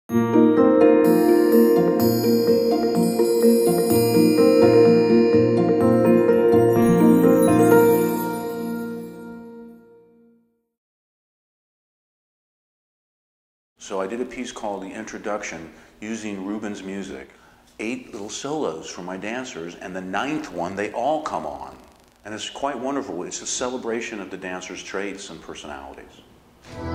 So I did a piece called The Introduction using Rubens' music. 8 little solos for my dancers, and the 9th one, they all come on. And it's quite wonderful. It's a celebration of the dancers' traits and personalities.